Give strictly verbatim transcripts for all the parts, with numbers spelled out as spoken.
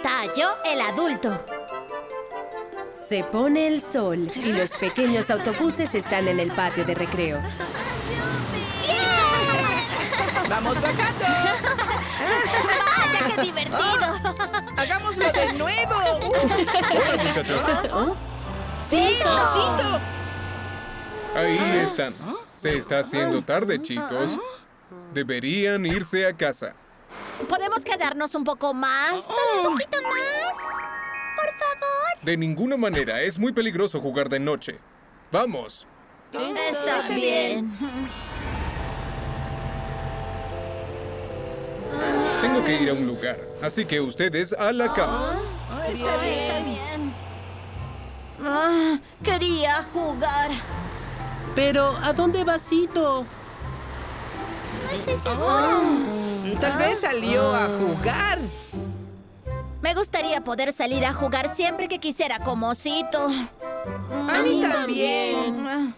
Tayo, el adulto. Se pone el sol y los pequeños autobuses están en el patio de recreo. ¡Vamos bajando! ¡Vaya, qué divertido! Oh, ¡hagámoslo de nuevo! Hola, muchachos. ¿Oh? ¡Cito! ¡Cito! Ahí están. Se está haciendo tarde, chicos. Deberían irse a casa. ¿Podemos quedarnos un poco más? ¿Solo un poquito más? Por favor. De ninguna manera. Es muy peligroso jugar de noche. ¡Vamos! Está, Está bien. Tengo que ir a un lugar. Así que ustedes a la cama. Oh, está bien. Está bien. Ah, quería jugar. Pero, ¿a dónde va Cito? No estoy segura. Oh, tal vez salió a jugar. Me gustaría poder salir a jugar siempre que quisiera como Cito. A mí también.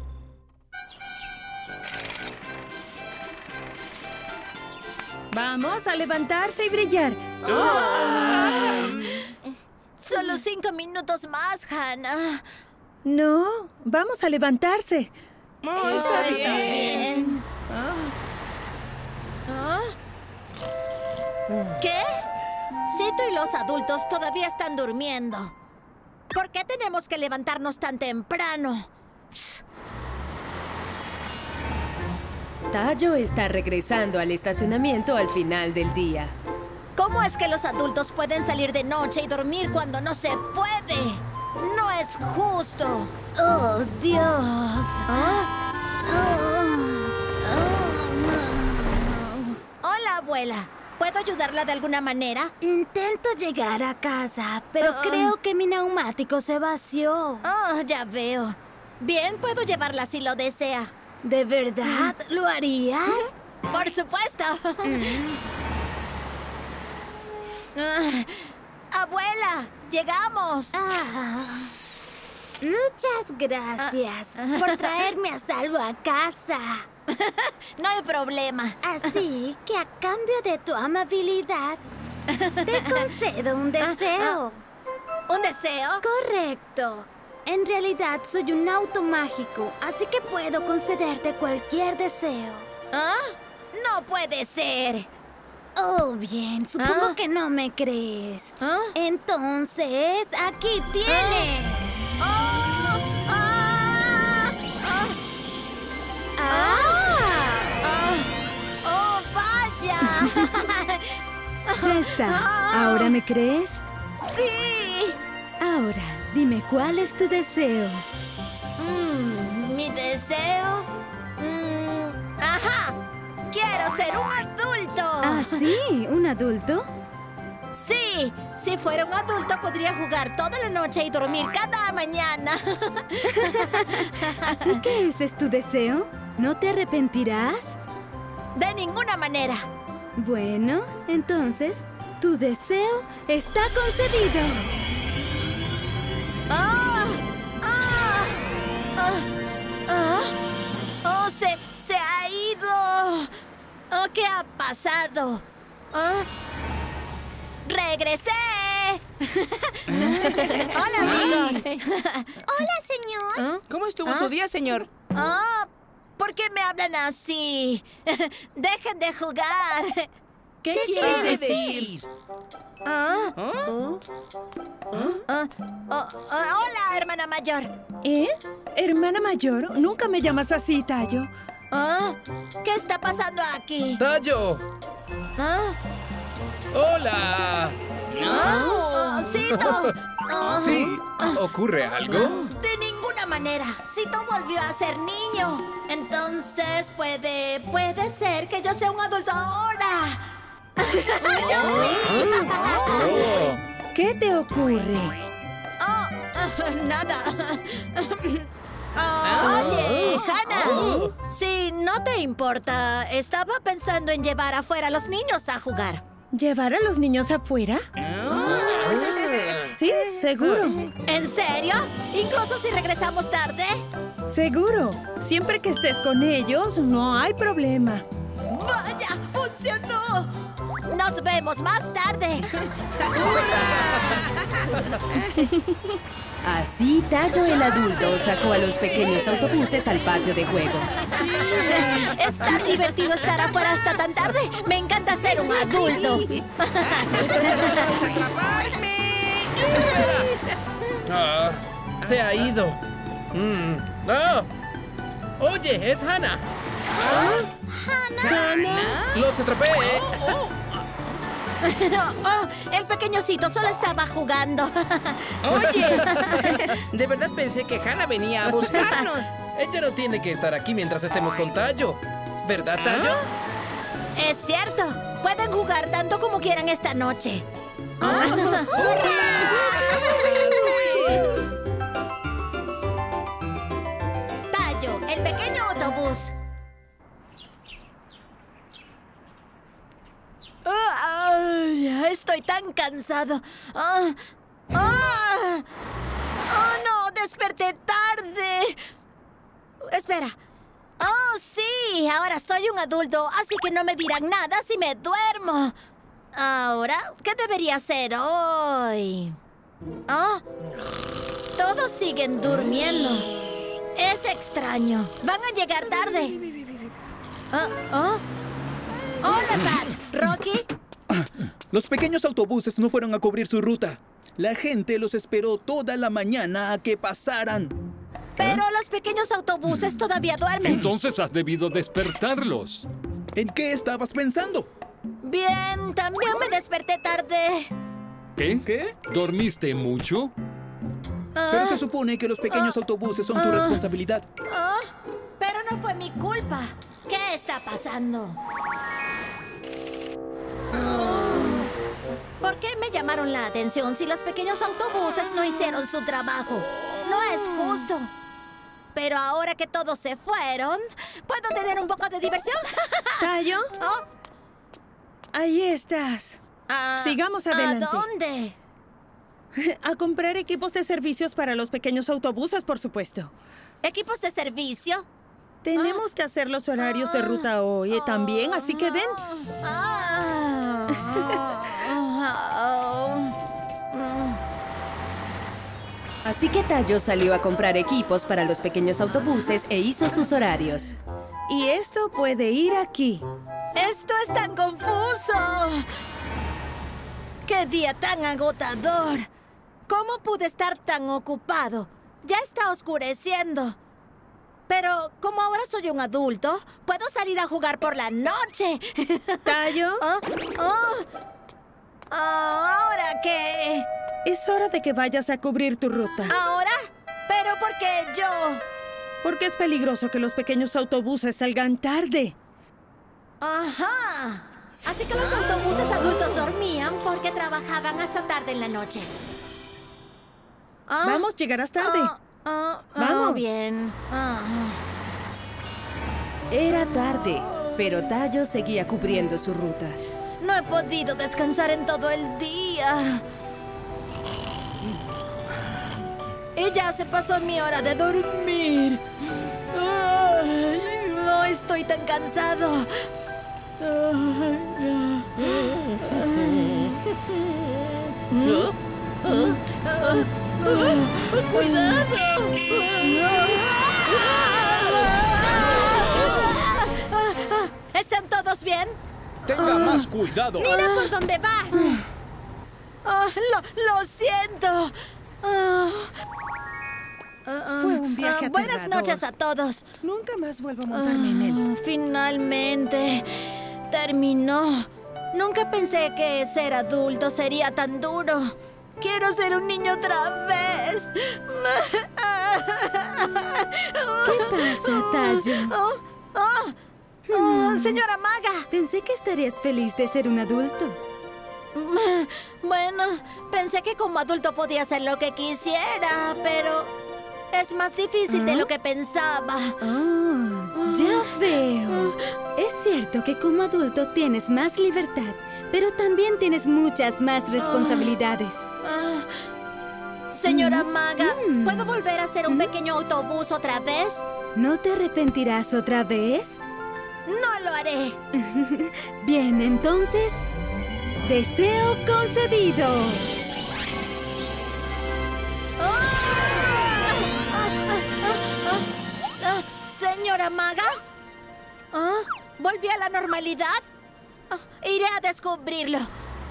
Vamos a levantarse y brillar. Oh. Solo cinco minutos más, Hannah. No, vamos a levantarse. Oh, está, está bien. bien. ¿Ah? ¿Qué? Cito y los adultos todavía están durmiendo. ¿Por qué tenemos que levantarnos tan temprano? Psst. Tayo está regresando al estacionamiento al final del día. ¿Cómo es que los adultos pueden salir de noche y dormir cuando no se puede? ¡No es justo! ¡Oh, Dios! ¿Ah? Oh, oh, Hola, abuela. ¿Puedo ayudarla de alguna manera? Intento llegar a casa, pero Uh-uh. creo que mi neumático se vació. Oh, ya veo. Bien, puedo llevarla si lo desea. ¿De verdad lo harías? ¡Por supuesto! Ah, ¡abuela! ¡Llegamos! Ah, muchas gracias por traerme a salvo a casa. No hay problema. Así que a cambio de tu amabilidad, te concedo un deseo. ¿Un deseo? Correcto. En realidad soy un auto mágico, así que puedo concederte cualquier deseo. ¿Ah? ¡No puede ser! Oh, bien, supongo ¿Ah? que no me crees. ¿Ah? Entonces, aquí tienes. ¡Oh! ¡Ah! ¡Ah! ¡Ah! ¡Oh, vaya! Ya está. ¿Ahora me crees? ¡Sí! Ahora, dime cuál es tu deseo. Mm, ¿Mi deseo? Mm, ¡ajá! ¡Quiero ser un adulto! ¿Ah, sí? ¿Un adulto? ¡Sí! Si fuera un adulto, podría jugar toda la noche y dormir cada mañana. ¿Así que ese es tu deseo? ¿No te arrepentirás? De ninguna manera. Bueno, entonces, tu deseo está concedido. ¡Ah! ¡Ah! ¡Ah! ¡Ah! ¡Oh, se, se ha ido! Oh, ¿qué ha pasado? ¿Ah? ¡Regresé! ¡Hola, amigos! Hola, señor. ¿Cómo estuvo ¿Ah? su día, señor? Ah, ¿por qué me hablan así? ¡Dejen de jugar! ¿Qué, ¿Qué quiere quiere decir? ¿Ah? ¿Oh? Ah, oh, ah, hola, hermana mayor. ¿Eh? ¿Hermana mayor? Nunca me llamas así, Tayo. Ah, ¿qué está pasando aquí? ¡Tayo! ¿Ah? ¡Hola! ¡Oh, Cito! Oh, ¿Sí? ¿Ocurre algo? De ninguna manera. Cito volvió a ser niño. Entonces puede... puede ser que yo sea un adulto ahora. Oh. ¿Qué te ocurre? Oh, nada. Oh, oye, Hannah. Si no te importa, estaba pensando en llevar afuera a los niños a jugar. ¿Llevar a los niños afuera? Sí, seguro. ¿En serio? ¿Incluso si regresamos tarde? Seguro. Siempre que estés con ellos, no hay problema. ¡Vaya! ¡Funcionó! Nos Nos vemos más tarde. Así, Tayo el adulto sacó a los pequeños autobuses al patio de juegos. Es tan divertido estar afuera hasta tan tarde. Me encanta ser un adulto. ¡Vamos a atraparme! Ah, se ha ido. Mm. ¡Ah! Oye, es Hannah. ¿Hannah? Los atrapé. Oh, el pequeñocito solo estaba jugando. Oye, de verdad pensé que Hannah venía a buscarnos. Ella no tiene que estar aquí mientras estemos con Tayo. ¿Verdad, Tayo? Es cierto. Pueden jugar tanto como quieran esta noche. Tayo, el pequeño autobús. Ay, estoy tan cansado. Ah, ah. ¡Oh, no! ¡Desperté tarde! Espera. ¡Oh, sí! Ahora soy un adulto, así que no me dirán nada si me duermo. Ahora, ¿qué debería hacer hoy? ¿Oh? Todos siguen durmiendo. Es extraño. Van a llegar tarde. ¿Oh? ¿Oh? Hola, Pat. ¿Rocky? Los pequeños autobuses no fueron a cubrir su ruta. La gente los esperó toda la mañana a que pasaran. Pero los pequeños autobuses todavía duermen. Entonces has debido despertarlos. ¿En qué estabas pensando? Bien, también me desperté tarde. ¿Qué? ¿Qué? ¿Dormiste mucho? Pero se supone que los pequeños autobuses son tu responsabilidad. Oh, pero no fue mi culpa. ¿Qué está pasando? ¿Por qué me llamaron la atención si los pequeños autobuses no hicieron su trabajo? No es justo. Pero ahora que todos se fueron, ¿puedo tener un poco de diversión? ¿Tayo? Oh, Ahí estás. ah, Sigamos adelante. ¿A dónde? A comprar equipos de servicios para los pequeños autobuses, por supuesto. ¿Equipos de servicio? Tenemos que hacer los horarios de ruta hoy eh, también, así que ven. Ah. Así que Tayo salió a comprar equipos para los pequeños autobuses e hizo sus horarios. Y esto puede ir aquí. ¡Esto es tan confuso! ¡Qué día tan agotador! ¿Cómo pude estar tan ocupado? Ya está oscureciendo. Pero, como ahora soy un adulto, puedo salir a jugar por la noche. ¿Tayo? ¿Oh? ¿Oh? Ah, ¿ahora qué? Es hora de que vayas a cubrir tu ruta. ¿Ahora? ¿Pero por qué yo? Porque es peligroso que los pequeños autobuses salgan tarde. Ajá. Así que los autobuses adultos dormían porque trabajaban hasta tarde en la noche. Ah, Vamos, llegarás tarde. ah, ah, ah, Vamos. bien. Ah. Era tarde, pero Tayo seguía cubriendo su ruta. No he podido descansar en todo el día. Y ya se pasó mi hora de dormir. Ay, no estoy tan cansado. ¿Están todos bien? Tenga más cuidado. ¡Mira por dónde vas! Ah, lo, lo siento. Ah, ah, Fue un viaje ah, Buenas aterrador. noches a todos. Nunca más vuelvo a montarme en él. Ah, Finalmente terminó. Nunca pensé que ser adulto sería tan duro. Quiero ser un niño otra vez. ¿Qué pasa, Tayo? Oh, oh, oh, señora Maga. Pensé que estarías feliz de ser un adulto. Bueno, pensé que como adulto podía hacer lo que quisiera, pero es más difícil de lo que pensaba. Oh, ya veo. Es cierto que como adulto tienes más libertad, pero también tienes muchas más responsabilidades. Ah, señora Maga, Mm. ¿puedo volver a ser un pequeño autobús otra vez? ¿No te arrepentirás otra vez? No lo haré. Bien, entonces, Deseo concedido. Ah, ¿Señora Maga? ¿Ah? ¿Volví a la normalidad? Ah, iré a descubrirlo.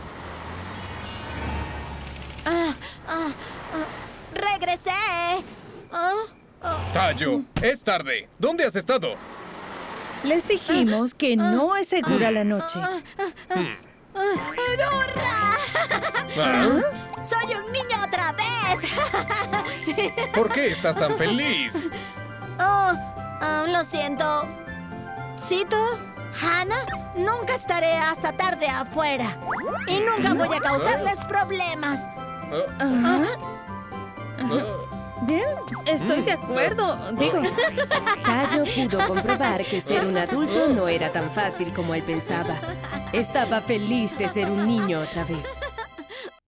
Ah, ah, ah, ¡regresé! Ah, ah. Tayo, es tarde. ¿Dónde has estado? Les dijimos que no es segura la noche. ¡Hurra! ¿Ah? ¡Soy un niño otra vez! ¿Por qué estás tan feliz? Oh, ah, lo siento. ¿Cito? Hannah, nunca estaré hasta tarde afuera. Y nunca voy a causarles problemas. Ah, Ajá. Bien, estoy de acuerdo. Digo, Tayo pudo comprobar que ser un adulto no era tan fácil como él pensaba. Estaba feliz de ser un niño otra vez.